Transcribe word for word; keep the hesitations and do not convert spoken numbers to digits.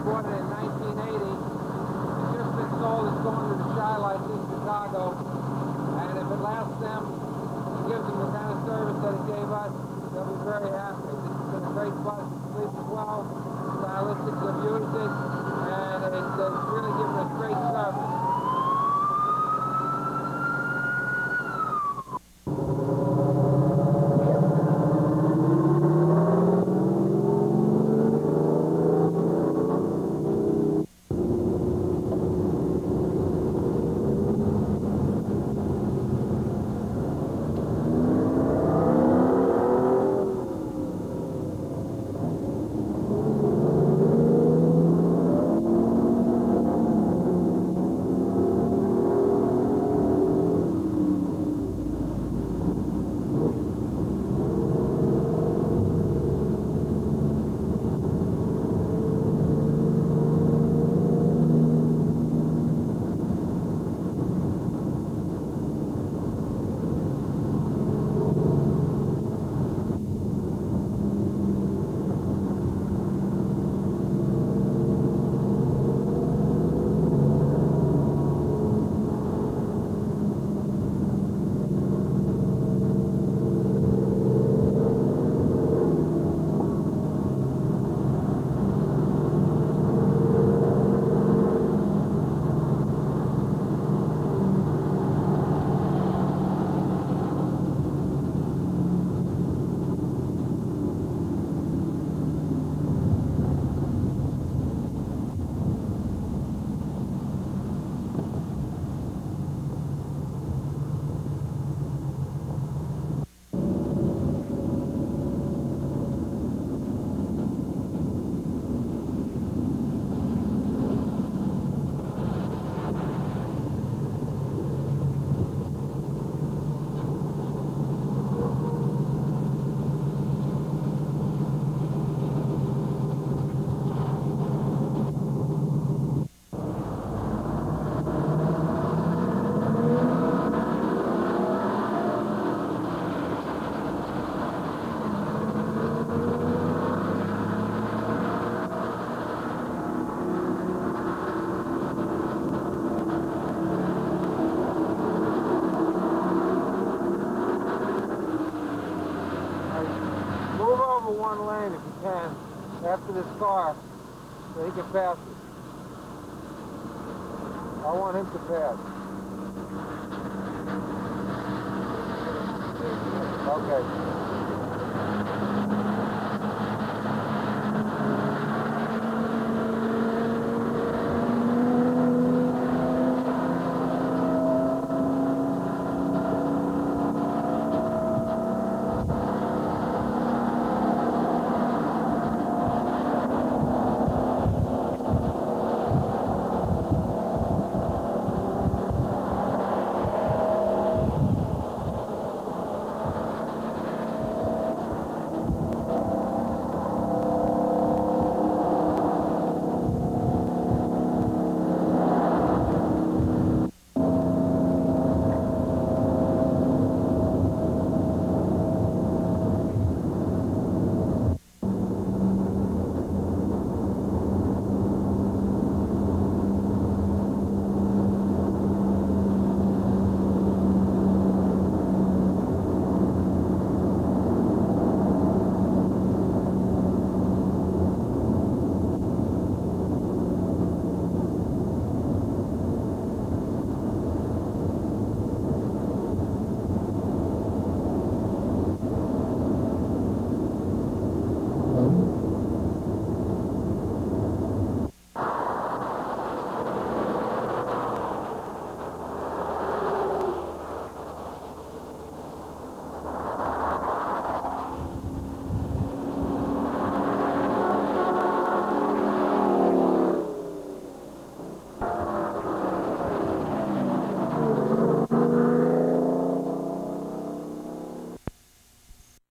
bought it in nineteen eighty. It's just been sold. It's going to the Shy Lights in Chicago. And if it lasts them, it gives them the kind of service that it gave us, they'll be very happy. This has been a great bus. It sleeps well. Stylistics have used it, and it's, it's really given us great service. One lane if you can after this car so he can pass it. I want him to pass. Okay.